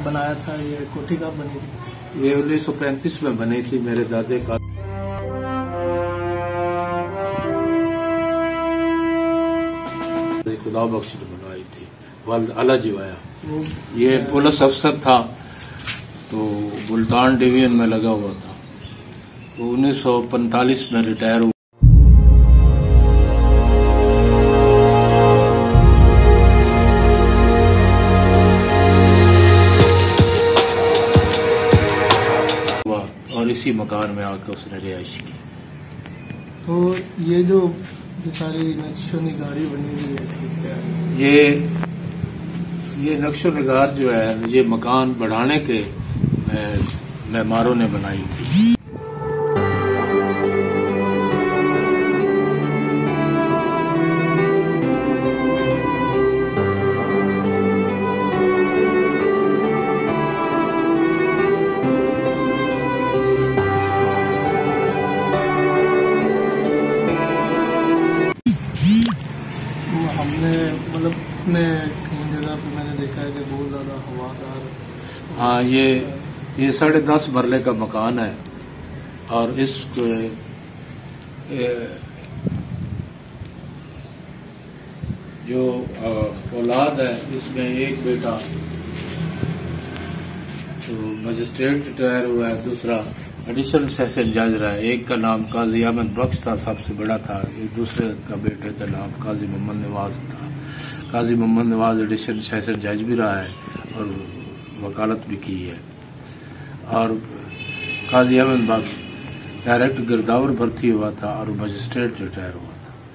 बनाया था? ये कोठी कब बनी थी? ये 1935 में बनी थी। मेरे दादे का खुदा बख्श ने बनवाई थी, वाल अला जीवाया। ये पुलिस अफसर था तो मुल्तान डिवीजन में लगा हुआ था। तो 1945 में रिटायर हुआ। और इसी मकान में आकर उसने रिहाइश की। तो ये जो सारी नक्शो निगारी बनी हुई है, ठीक है, ये नक्शो निगार जो है ये मकान बढ़ाने के मेमारों ने बनाई थी। हमने मतलब इसमें कहीं जगह पे मैंने देखा है कि बहुत ज्यादा हवादार। हाँ, ये 10.5 मरले का मकान है और इस जो औलाद है इसमें एक बेटा तो मजिस्ट्रेट रिटायर हुआ है, दूसरा एडिशनल सेशन जज रहा है। एक का नाम काजी अहमद बख्श था, सबसे बड़ा था। दूसरे का बेटे का नाम काजी मोहम्मद नवाज था। काजी मोहम्मद नवाज एडिशनल सेशन जज भी रहा है और वकालत भी की है। और काजी अहमद बख्श डायरेक्ट गिरदावर भर्ती हुआ था और मजिस्ट्रेट रिटायर हुआ था।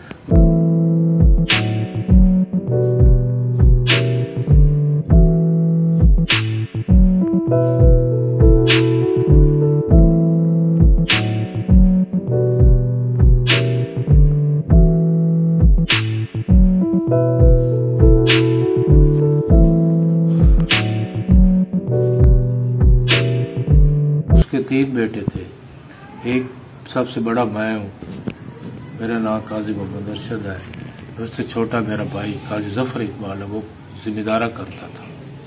उसके 3 बेटे थे। एक सबसे बड़ा मैं हूँ, मेरा नाम काजी मोहम्मद अरशद है। उससे छोटा मेरा भाई काजी जफर इकबाल है, वो जिम्मेदारा करता था।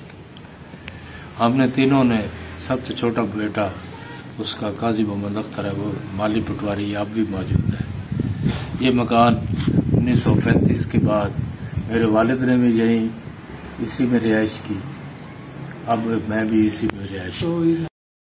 हमने तीनों ने, सबसे छोटा बेटा उसका काजी मोहम्मद अख्तर है, वो माली पटवारी अब भी मौजूद है। ये मकान 1935 के बाद मेरे वालिद ने भी यहीं इसी में रिहाइश की। अब मैं भी इसी में रिहाइश की।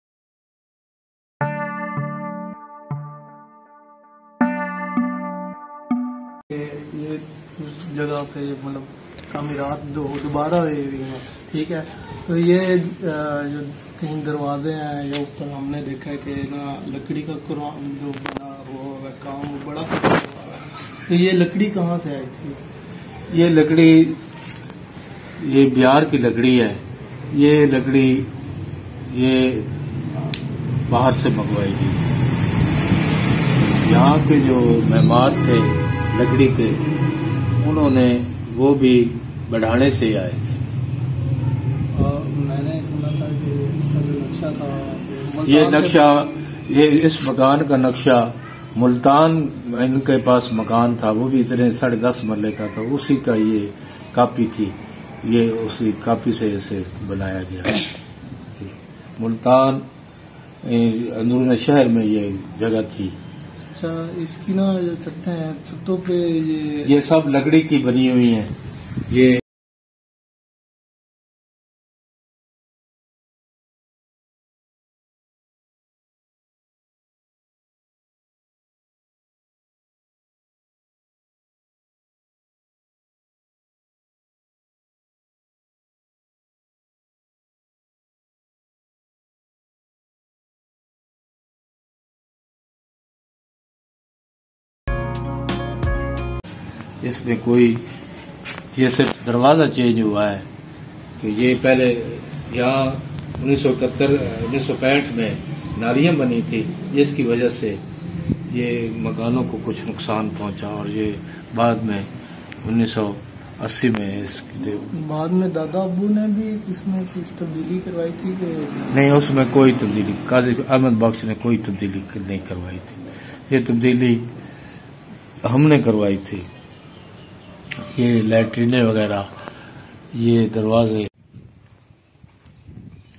ये उस जगह पे मतलब तामीरात दोबारा हुई है, ठीक है। तो ये जो कहीं दरवाजे हैं या ऊपर हमने देखा है कि ना लकड़ी का कुरान जो बना हुआ काम वो बड़ा हुआ है। तो ये लकड़ी कहाँ से आई थी? ये लकड़ी ये बिहार की लकड़ी है। ये लकड़ी ये बाहर से मंगवाई गई। यहाँ के जो मेहमान थे लकड़ी के, उन्होंने वो भी बढ़ाने से आए थे। और मैंने सुना था कि इसका जो नक्शा था ये नक्शा, ये इस मकान का नक्शा मुल्तान इनके पास मकान था, वो भी इतने 10.5 मरले का था। उसी का ये कापी थी, ये उसी कापी से इसे बनाया गया। मुल्तान अंदरून शहर में ये जगह थी। अच्छा, इसकी ना छतें हैं, छतों पे ये सब लकड़ी की बनी हुई हैं। ये इसमें कोई, ये सिर्फ दरवाजा चेंज हुआ है कि ये पहले यहाँ 1965 में नालियां बनी थी, जिसकी वजह से ये मकानों को कुछ नुकसान पहुंचा। और ये बाद में 1980 में इसकी बाद में दादा अब्बू ने भी इसमें कुछ तब्दीली करवाई थी कि नहीं? उसमें कोई तब्दीली काजी अहमद बख्श ने कोई तब्दीली नहीं करवाई थी। ये तब्दीली हमने करवाई थी। ये लैट्रिने वगैरह, ये दरवाजे,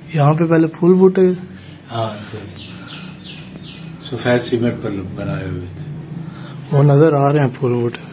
यहाँ पे पहले फूल बूटे हाँ थे, सफेद सीमेंट पर बनाए हुए थे। वो नजर आ रहे हैं फूल बूटे।